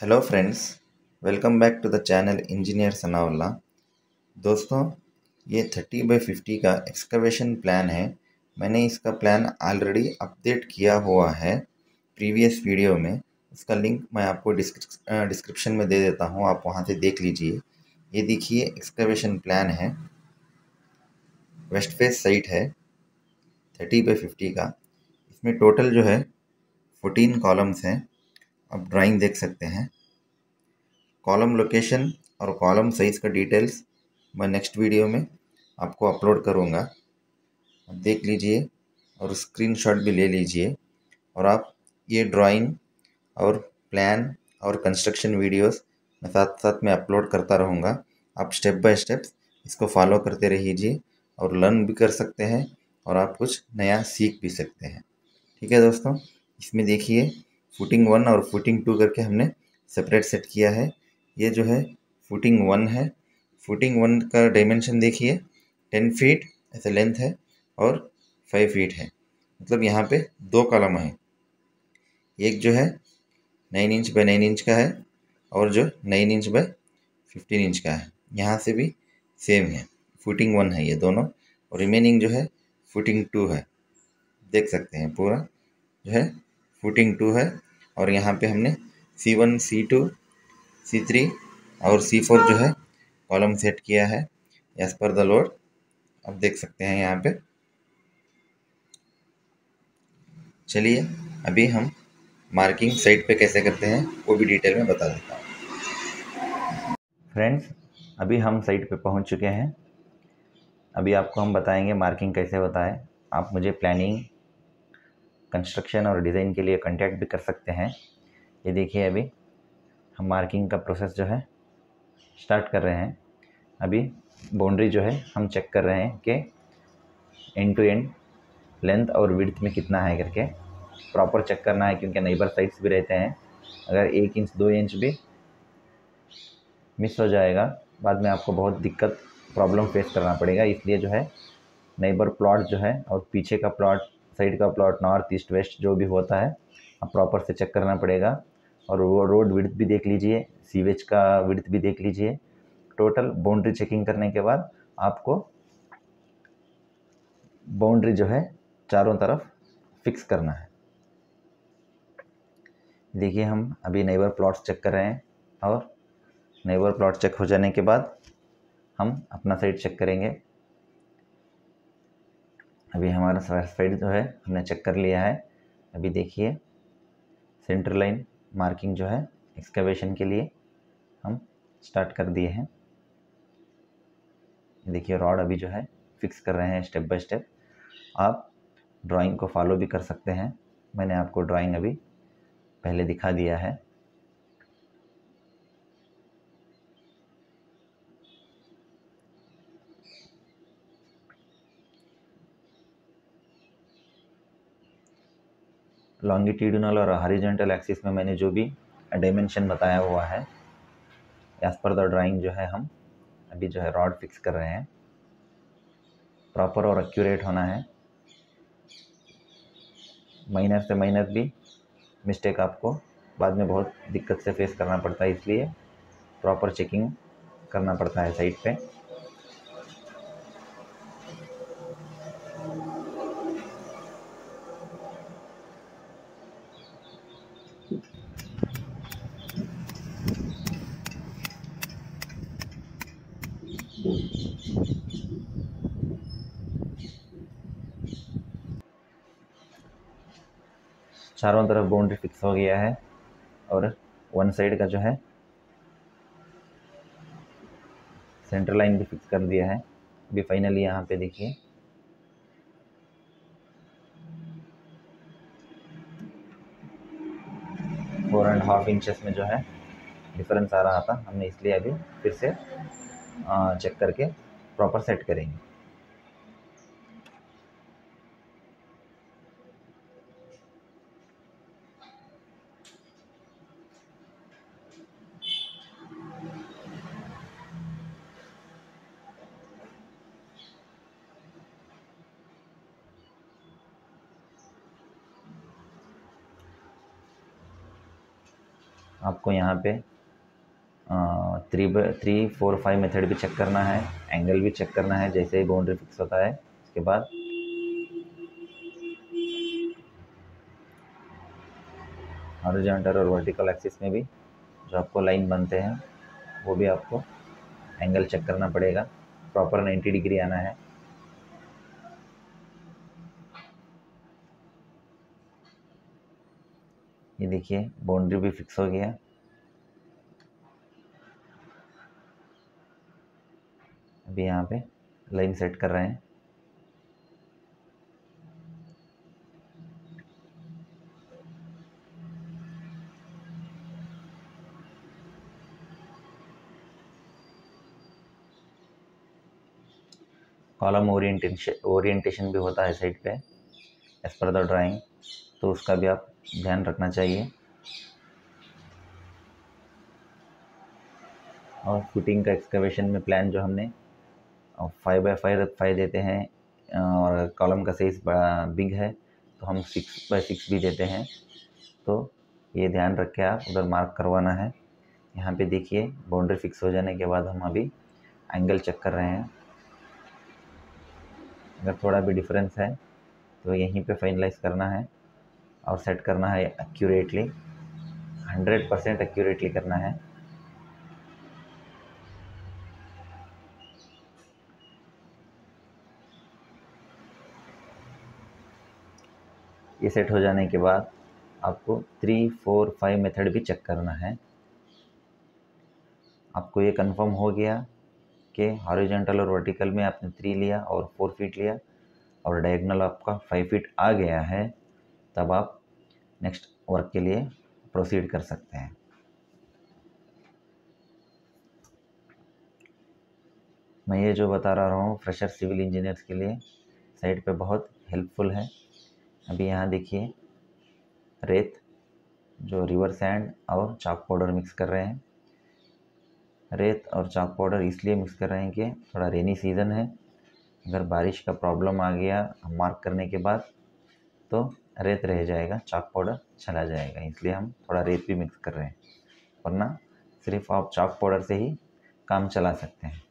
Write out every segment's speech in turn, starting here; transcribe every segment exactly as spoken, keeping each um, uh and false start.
Hello friends, welcome back to the channel engineer Sanaullah. दोस्तों, ये thirty by fifty का excavation plan है। मैंने इसका प्लान ऑलरेडी अपडेट किया हुआ है प्रीवियस वीडियो में। उसका लिंक मैं आपको डिस्क्रिप्शन में दे देता हूँ, आप वहाँ से देख लीजिए। ये देखिए, एक्सकवेशन प्लान है, वेस्ट फेस साइट है, थर्टी बाई फिफ्टी का। इसमें टोटल जो है फोर्टीन कॉलम्स हैं। आप ड्राइंग देख सकते हैं। कॉलम लोकेशन और कॉलम साइज़ का डिटेल्स मैं नेक्स्ट वीडियो में आपको अपलोड करूँगा। आप देख लीजिए और स्क्रीनशॉट भी ले लीजिए। और आप ये ड्राइंग और प्लान और कंस्ट्रक्शन वीडियोस मैं साथ साथ में अपलोड करता रहूँगा। आप स्टेप बाय स्टेप इसको फॉलो करते रहिए और लर्न भी कर सकते हैं और आप कुछ नया सीख भी सकते हैं। ठीक है दोस्तों, इसमें देखिए फुटिंग वन और फुटिंग टू करके हमने सेपरेट सेट किया है। ये जो है फुटिंग वन है। फुटिंग वन का डायमेंशन देखिए, टेन फीट ऐसे लेंथ है और फाइव फीट है। मतलब यहाँ पे दो कॉलम है। एक जो है nine inch by nine inch का है और जो nine inch by fifteen inch का है। यहाँ से भी सेम है, फुटिंग वन है ये दोनों। और रिमेनिंग जो है फुटिंग टू है, देख सकते हैं पूरा जो है फुटिंग टू है। और यहाँ पे हमने C one, C two, C three और सी फोर जो है कॉलम सेट किया है एज पर द लोड। आप देख सकते हैं यहाँ पे। चलिए अभी हम मार्किंग साइट पे कैसे करते हैं वो भी डिटेल में बता देता हूँ। फ्रेंड्स, अभी हम साइट पे पहुँच चुके हैं। अभी आपको हम बताएंगे मार्किंग कैसे होता है। आप मुझे प्लानिंग, कंस्ट्रक्शन और डिज़ाइन के लिए कांटेक्ट भी कर सकते हैं। ये देखिए, अभी हम मार्किंग का प्रोसेस जो है स्टार्ट कर रहे हैं। अभी बाउंड्री जो है हम चेक कर रहे हैं कि एंड टू एंड लेंथ और विड्थ में कितना है करके प्रॉपर चेक करना है, क्योंकि नेबर साइड्स भी रहते हैं। अगर एक इंच दो इंच भी मिस हो जाएगा, बाद में आपको बहुत दिक्कत प्रॉब्लम फेस करना पड़ेगा। इसलिए जो है नेबर प्लॉट जो है और पीछे का प्लॉट, साइड का प्लॉट, नॉर्थ ईस्ट वेस्ट जो भी होता है, आप प्रॉपर से चेक करना पड़ेगा। और वो रोड विड्थ भी देख लीजिए, सीवेज का विड्थ भी देख लीजिए। टोटल बाउंड्री चेकिंग करने के बाद आपको बाउंड्री जो है चारों तरफ फिक्स करना है। देखिए, हम अभी नेबर प्लॉट्स चेक कर रहे हैं और नेबर प्लॉट चेक हो जाने के बाद हम अपना साइड चेक करेंगे। अभी हमारा साइड जो है हमने चेक कर लिया है। अभी देखिए, सेंटर लाइन मार्किंग जो है एक्सकवेशन के लिए हम स्टार्ट कर दिए हैं। देखिए, रॉड अभी जो है फिक्स कर रहे हैं स्टेप बाय स्टेप। आप ड्राइंग को फॉलो भी कर सकते हैं। मैंने आपको ड्राइंग अभी पहले दिखा दिया है। लॉन्गिट्यूडिनल और हॉरिजॉन्टल एक्सिस में मैंने जो भी डायमेंशन बताया हुआ है, एज पर द ड्राइंग जो है हम अभी जो है रॉड फिक्स कर रहे हैं। प्रॉपर और एक्यूरेट होना है। माइनर से माइनर भी मिस्टेक आपको बाद में बहुत दिक्कत से फेस करना पड़ता है, इसलिए प्रॉपर चेकिंग करना पड़ता है साइट पे। चारों तरफ बाउंड्री फिक्स हो गया है और वन साइड का जो है सेंटर लाइन भी फिक्स कर दिया है। अभी फाइनली यहाँ पे देखिए फोर एंड हाफ इंचेस में जो है डिफरेंस आ रहा था, हमने इसलिए अभी फिर से चेक करके प्रॉपर सेट करेंगे। आपको यहाँ पे three three four five method भी चेक करना है, एंगल भी चेक करना है जैसे ही बाउंड्री फिक्स होता है। उसके बाद हॉरिजॉन्टल और वर्टिकल एक्सिस में भी जो आपको लाइन बनते हैं वो भी आपको एंगल चेक करना पड़ेगा, प्रॉपर नाइन्टी डिग्री आना है। ये देखिए बाउंड्री भी फिक्स हो गया। अभी यहाँ पे लाइन सेट कर रहे हैं। कॉलम ओरिएंटेशन ओरिएंटेशन भी होता है साइड पे एज पर द ड्राइंग, तो उसका भी आप ध्यान रखना चाहिए। और फुटिंग का एक्सकवेशन में प्लान जो हमने फाइव बाई फाइव फाइव देते हैं और कॉलम का साइज बड़ा बिग है तो हम सिक्स बाई सिक्स भी देते हैं, तो ये ध्यान रख के आप उधर मार्क करवाना है। यहाँ पे देखिए बाउंड्री फिक्स हो जाने के बाद हम अभी एंगल चेक कर रहे हैं। अगर थोड़ा भी डिफरेंस है तो यहीं पे फाइनलाइज करना है और सेट करना है एक्यूरेटली, हंड्रेड परसेंट एक्यूरेटली करना है। ये सेट हो जाने के बाद आपको थ्री फोर फाइव मेथड भी चेक करना है। आपको ये कंफर्म हो गया कि हॉरिजॉन्टल और वर्टिकल में आपने थ्री लिया और फोर फीट लिया और डायगोनल आपका फाइव फीट आ गया है, तब आप नेक्स्ट वर्क के लिए प्रोसीड कर सकते हैं। मैं ये जो बता रहा हूँ फ्रेशर सिविल इंजीनियर्स के लिए साइड पे बहुत हेल्पफुल है। अभी यहाँ देखिए रेत जो रिवर सैंड और चाक पाउडर मिक्स कर रहे हैं। रेत और चाक पाउडर इसलिए मिक्स कर रहे हैं कि थोड़ा रेनी सीज़न है, अगर बारिश का प्रॉब्लम आ गया मार्क करने के बाद तो रेत रह जाएगा, चाक पाउडर चला जाएगा, इसलिए हम थोड़ा रेत भी मिक्स कर रहे हैं, वरना सिर्फ आप चाक पाउडर से ही काम चला सकते हैं।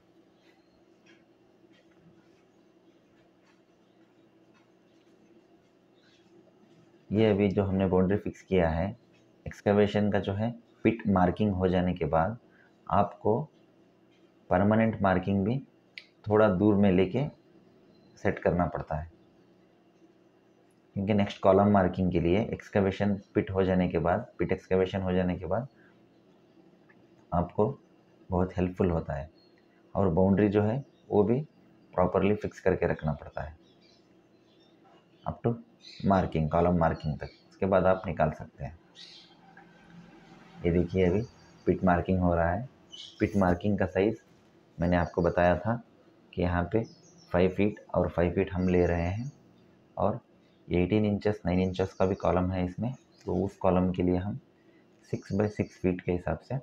ये अभी जो हमने बाउंड्री फिक्स किया है, एक्सकवेशन का जो है पिट मार्किंग हो जाने के बाद आपको परमानेंट मार्किंग भी थोड़ा दूर में लेके सेट करना पड़ता है, क्योंकि नेक्स्ट कॉलम मार्किंग के लिए एक्सकवेशन पिट हो जाने के बाद पिट एक्सकवेशन हो जाने के बाद आपको बहुत हेल्पफुल होता है और बाउंड्री जो है वो भी प्रॉपरली फिक्स करके रखना पड़ता है up to marking, column marking तक। उसके बाद आप निकाल सकते हैं। ये देखिए अभी पिट मार्किंग हो रहा है। पिट मार्किंग का साइज़ मैंने आपको बताया था कि यहाँ पे फाइव फीट और फाइव फीट हम ले रहे हैं और एटीन इंचेस नाइन इंचेस का भी कॉलम है इसमें, तो उस कॉलम के लिए हम सिक्स बाई सिक्स फीट के हिसाब से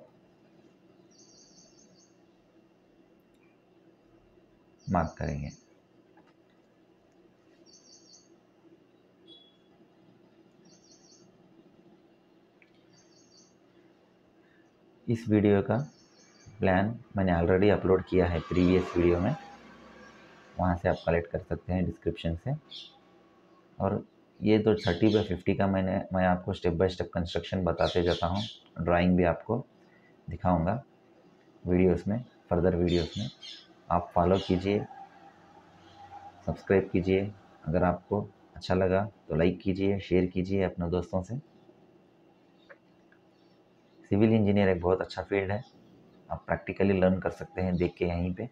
मार्क करेंगे। इस वीडियो का प्लान मैंने ऑलरेडी अपलोड किया है प्रीवियस वीडियो में, वहाँ से आप कलेक्ट कर सकते हैं डिस्क्रिप्शन से। और ये तो थर्टी बाई फिफ्टी का मैंने मैं आपको स्टेप बाय स्टेप कंस्ट्रक्शन बताते जाता हूँ, ड्राइंग भी आपको दिखाऊंगा वीडियोस में, फर्दर वीडियोस में। आप फॉलो कीजिए, सब्सक्राइब कीजिए। अगर आपको अच्छा लगा तो लाइक कीजिए, शेयर कीजिए अपने दोस्तों से। सिविल इंजीनियर एक बहुत अच्छा फील्ड है, आप प्रैक्टिकली लर्न कर सकते हैं देख के यहीं पे।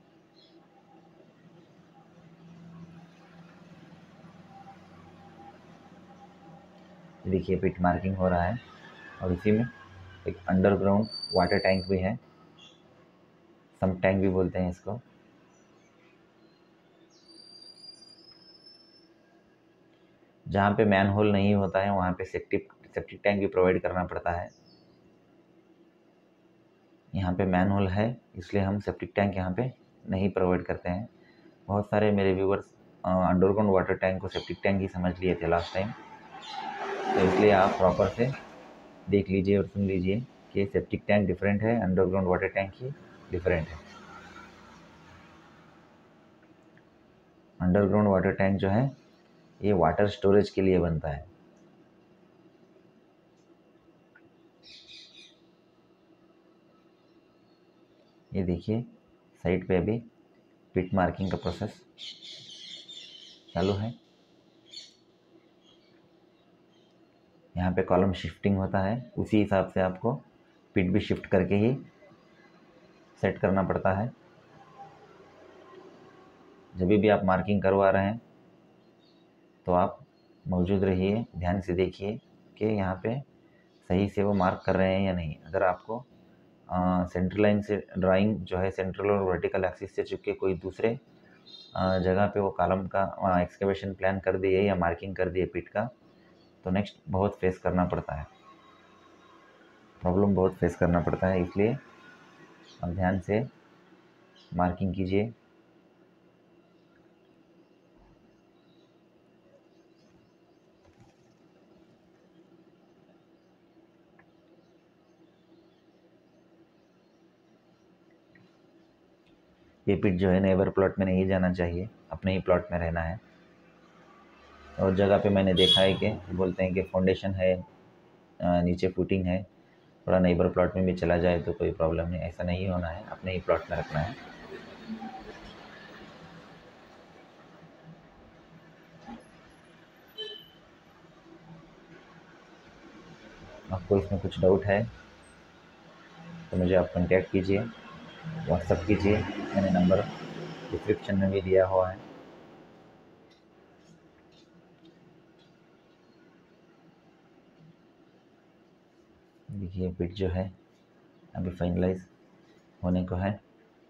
देखिए पिट मार्किंग हो रहा है और इसी में एक अंडरग्राउंड वाटर टैंक भी है, सम टैंक भी बोलते हैं इसको। जहाँ पे मैन होल नहीं होता है वहाँ पे सेप्टिक सेप्टिक टैंक भी प्रोवाइड करना पड़ता है। यहाँ पे मैन होल है इसलिए हम सेप्टिक टैंक यहाँ पे नहीं प्रोवाइड करते हैं। बहुत सारे मेरे व्यूवर्स अंडरग्राउंड वाटर टैंक को सेप्टिक टैंक ही समझ लिए थे लास्ट टाइम, तो इसलिए आप प्रॉपर से देख लीजिए और सुन लीजिए कि सेप्टिक टैंक डिफरेंट है, अंडरग्राउंड वाटर टैंक ही डिफरेंट है। अंडरग्राउंड वाटर टैंक जो है ये वाटर स्टोरेज के लिए बनता है। ये देखिए साइड पे अभी पिट मार्किंग का प्रोसेस चालू है। यहाँ पे कॉलम शिफ्टिंग होता है, उसी हिसाब से आपको पिट भी शिफ्ट करके ही सेट करना पड़ता है। जब भी आप मार्किंग करवा रहे हैं तो आप मौजूद रहिए, ध्यान से देखिए कि यहाँ पे सही से वो मार्क कर रहे हैं या नहीं। अगर आपको सेंट्रल लाइन से ड्राइंग जो है सेंट्रल और वर्टिकल एक्सिस से चुके कोई दूसरे जगह पे वो कॉलम का एक्सकेवेशन प्लान कर दिए या मार्किंग कर दिए पिट का, तो नेक्स्ट बहुत फेस करना पड़ता है, प्रॉब्लम बहुत फेस करना पड़ता है। इसलिए आप ध्यान से मार्किंग कीजिए। ये पिट जो है नेबर प्लॉट में नहीं जाना चाहिए, अपने ही प्लॉट में रहना है। और जगह पे मैंने देखा है कि बोलते हैं कि फाउंडेशन है, नीचे फुटिंग है, थोड़ा नेबर प्लॉट में भी चला जाए तो कोई प्रॉब्लम नहीं। ऐसा नहीं होना है, अपने ही प्लॉट में रखना है। आपको इसमें कुछ डाउट है तो मुझे आप कांटेक्ट कीजिए, व्हाट्सएप कीजिए, मैंने नंबर डिस्क्रिप्शन में भी दिया हुआ है। देखिए पिट जो है अभी फाइनलाइज होने को है।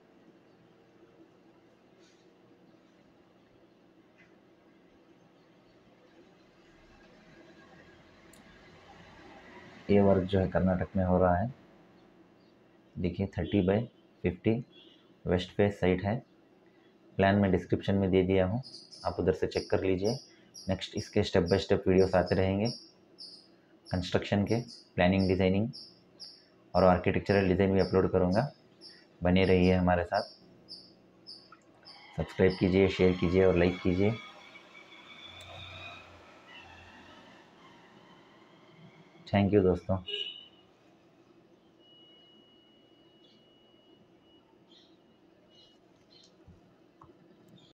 ये वर्क जो है कर्नाटक में हो रहा है। देखिए thirty by fifty west face site है। प्लान में डिस्क्रिप्शन में दे दिया हूँ, आप उधर से चेक कर लीजिए। नेक्स्ट इसके स्टेप बाय स्टेप वीडियोस आते रहेंगे, कंस्ट्रक्शन के, प्लानिंग, डिज़ाइनिंग और आर्किटेक्चरल डिज़ाइन भी अपलोड करूँगा। बने रहिए हमारे साथ, सब्सक्राइब कीजिए, शेयर कीजिए और लाइक कीजिए। थैंक यू दोस्तों।